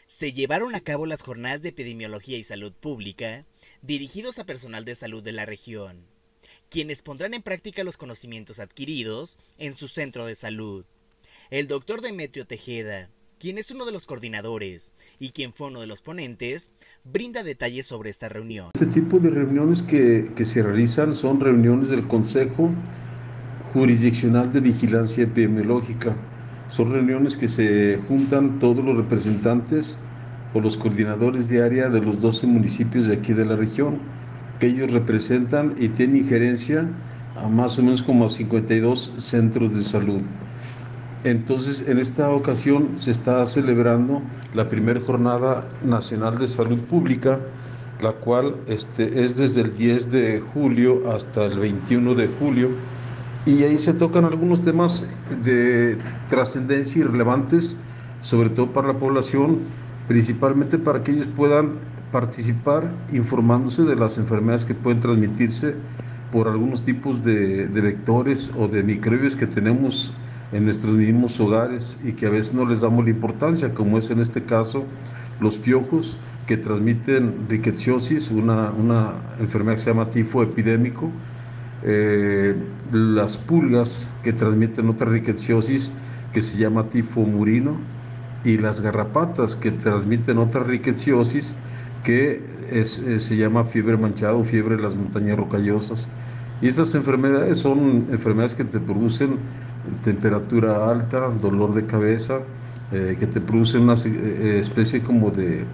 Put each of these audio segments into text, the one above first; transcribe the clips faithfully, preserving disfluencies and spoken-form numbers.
Se llevaron a cabo las jornadas de epidemiología y salud pública dirigidos a personal de salud de la región, quienes pondrán en práctica los conocimientos adquiridos en su centro de salud. El doctor Demetrio Tejeda, quien es uno de los coordinadores y quien fue uno de los ponentes, brinda detalles sobre esta reunión. Este tipo de reuniones que, que se realizan son reuniones del Consejo Jurisdiccional de Vigilancia Epidemiológica. Son reuniones que se juntan todos los representantes o los coordinadores de área de los doce municipios de aquí de la región, que ellos representan y tienen injerencia a más o menos como a cincuenta y dos centros de salud. Entonces, en esta ocasión se está celebrando la primera Jornada Nacional de Salud Pública, la cual este, es desde el diez de julio hasta el veintiuno de julio, y ahí se tocan algunos temas de trascendencia y relevantes, sobre todo para la población, principalmente para que ellos puedan participar informándose de las enfermedades que pueden transmitirse por algunos tipos de, de vectores o de microbios que tenemos en nuestros mismos hogares y que a veces no les damos la importancia, como es en este caso los piojos que transmiten rickettsiosis, una, una enfermedad que se llama tifo epidémico, eh, las pulgas que transmiten otra rickettsiosis que se llama tifo murino, y las garrapatas que transmiten otra rickettsiosis que es, es, se llama fiebre manchada o fiebre de las montañas rocallosas. Y esas enfermedades son enfermedades que te producen temperatura alta, dolor de cabeza, eh, que te producen una eh, especie como de,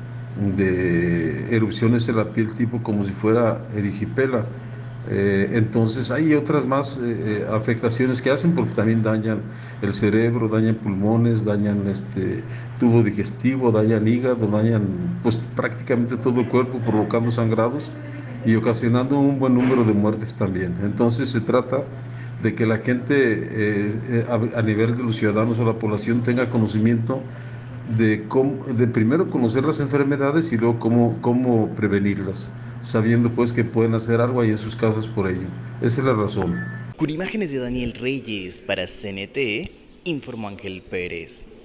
de erupciones en la piel, tipo como si fuera erisipela. Eh, entonces hay otras más eh, afectaciones que hacen, porque también dañan el cerebro, dañan pulmones, dañan este tubo digestivo, dañan hígado, dañan pues prácticamente todo el cuerpo, provocando sangrados y ocasionando un buen número de muertes también. Entonces se trata de que la gente eh, eh, a, a nivel de los ciudadanos o la población tenga conocimiento de, cómo, de primero conocer las enfermedades y luego cómo, cómo prevenirlas, sabiendo pues que pueden hacer algo ahí en sus casas por ello. Esa es la razón. Con imágenes de Daniel Reyes para C N T, informó Ángel Pérez.